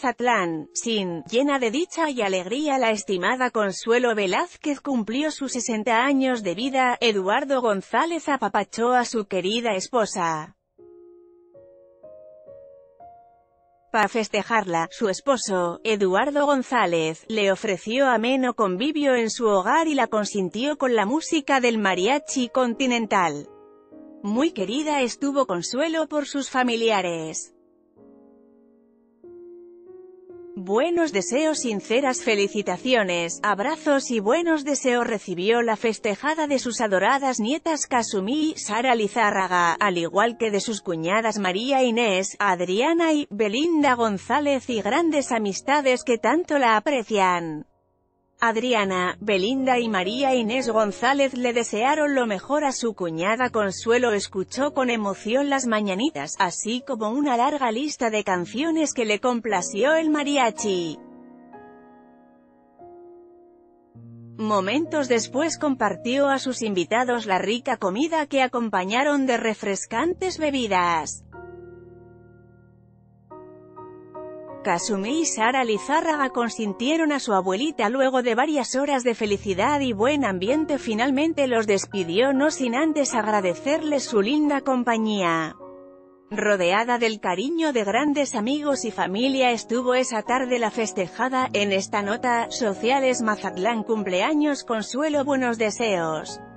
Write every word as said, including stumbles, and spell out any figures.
Mazatlán, sin, llena de dicha y alegría. La estimada Consuelo Velázquez cumplió sus sesenta años de vida. Eduardo González apapachó a su querida esposa. Para festejarla, su esposo, Eduardo González, le ofreció ameno convivio en su hogar y la consintió con la música del Mariachi Continental. Muy querida estuvo Consuelo por sus familiares. Buenos deseos, sinceras felicitaciones, abrazos y buenos deseos recibió la festejada de sus adoradas nietas Kasumí y Sara Lizárraga, al igual que de sus cuñadas María Inés, Adriana y Belinda González y grandes amistades que tanto la aprecian. Adriana, Belinda y María Inés González le desearon lo mejor a su cuñada Consuelo. Escuchó con emoción las mañanitas, así como una larga lista de canciones que le complació el mariachi. Momentos después compartió a sus invitados la rica comida que acompañaron de refrescantes bebidas. Kasumí y Sara Lizárraga consintieron a su abuelita luego de varias horas de felicidad y buen ambiente. Finalmente los despidió, no sin antes agradecerles su linda compañía. Rodeada del cariño de grandes amigos y familia estuvo esa tarde la festejada. En esta nota, sociales Mazatlán cumpleaños Consuelo, buenos deseos.